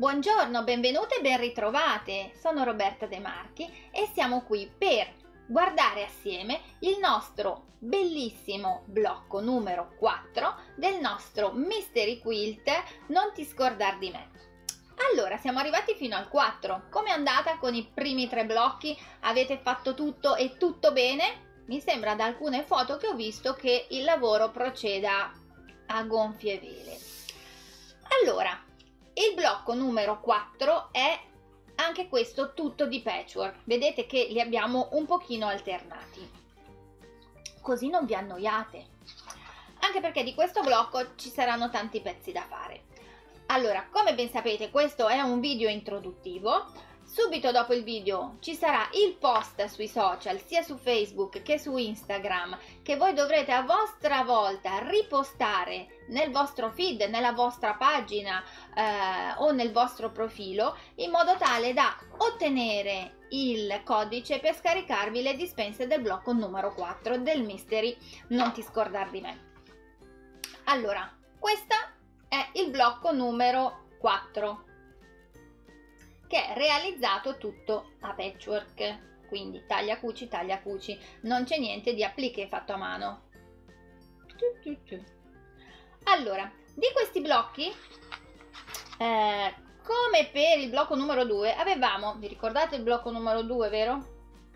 Buongiorno, benvenute e ben ritrovate. Sono Roberta De Marchi e siamo qui per guardare assieme il nostro bellissimo blocco numero 4 del nostro Mystery Quilt Non ti scordar di me. Allora, siamo arrivati fino al 4. Com'è andata con i primi 3 blocchi? Avete fatto tutto e tutto bene? Mi sembra da alcune foto che ho visto che il lavoro proceda a gonfie vele. Allora, il blocco numero 4 è anche questo tutto di patchwork. Vedete che li abbiamo un pochino alternati, così non vi annoiate, anche perché di questo blocco ci saranno tanti pezzi da fare. Allora, come ben sapete, questo è un video introduttivo. Subito dopo il video ci sarà il post sui social, sia su Facebook che su Instagram, che voi dovrete a vostra volta ripostare nel vostro feed, nella vostra pagina o nel vostro profilo, in modo tale da ottenere il codice per scaricarvi le dispense del blocco numero 4 del Mystery Non ti scordar di me. Allora, questo è il blocco numero 4, che è realizzato tutto a patchwork, quindi taglia cuci, non c'è niente di appliqué fatto a mano. Allora, di questi blocchi, come per il blocco numero 2, avevamo, vi ricordate il blocco numero 2, vero?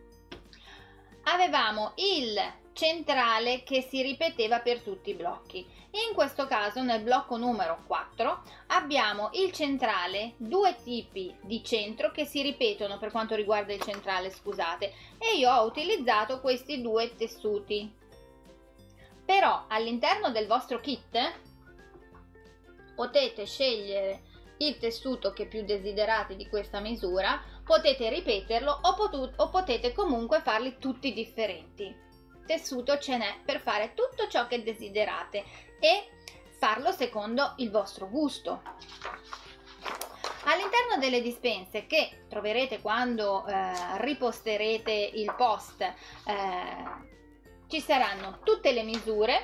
Avevamo il centrale che si ripeteva per tutti i blocchi. In questo caso, nel blocco numero 4, abbiamo il centrale, due tipi di centro che si ripetono per quanto riguarda il centrale, scusate, e io ho utilizzato questi due tessuti. Però all'interno del vostro kit potete scegliere il tessuto che più desiderate di questa misura, potete ripeterlo o potete comunque farli tutti differenti. Tessuto ce n'è per fare tutto ciò che desiderate e farlo secondo il vostro gusto. All'interno delle dispense che troverete quando riposterete il post, ci saranno tutte le misure,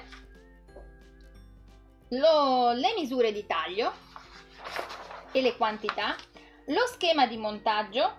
le misure di taglio e le quantità, lo schema di montaggio,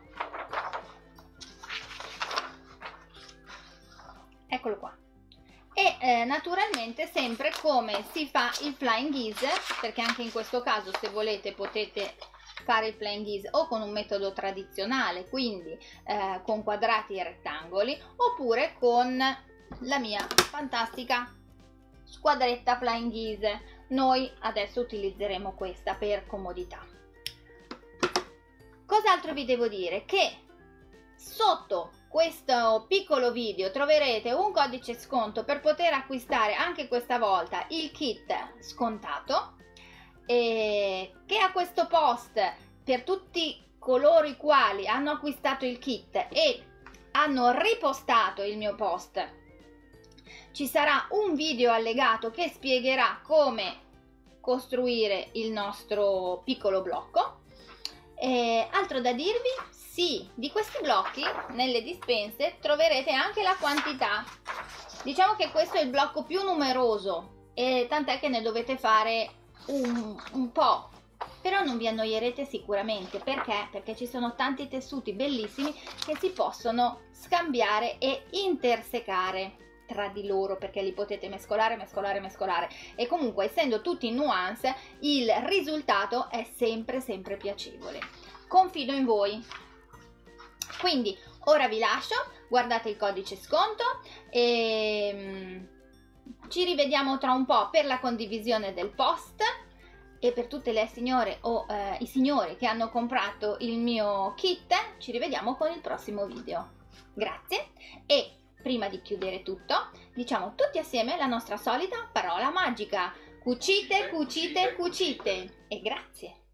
eccolo qua, e naturalmente sempre come si fa il flying ghiz, perché anche in questo caso, se volete, potete fare il flying ghiz o con un metodo tradizionale, quindi con quadrati e rettangoli, oppure con la mia fantastica squadretta flying ghiz. Noi adesso utilizzeremo questa per comodità. Cos'altro vi devo dire? Che sotto questo piccolo video troverete un codice sconto per poter acquistare anche questa volta il kit scontato, e che a questo post, per tutti coloro i quali hanno acquistato il kit e hanno ripostato il mio post, ci sarà un video allegato che spiegherà come costruire il nostro piccolo blocco. Altro da dirvi? Sì, di questi blocchi nelle dispense troverete anche la quantità. Diciamo che questo è il blocco più numeroso, e tant'è che ne dovete fare un po', però non vi annoierete sicuramente. Perché ci sono tanti tessuti bellissimi che si possono scambiare e intersecare tra di loro, perché li potete mescolare e comunque, essendo tutti in nuance, il risultato è sempre piacevole. Confido in voi. Quindi ora vi lascio, guardate il codice sconto e ci rivediamo tra un po' per la condivisione del post, e per tutte le signore o i signori che hanno comprato il mio kit ci rivediamo con il prossimo video. Grazie, e prima di chiudere tutto diciamo tutti assieme la nostra solita parola magica: cucite, cucite, cucite, e grazie!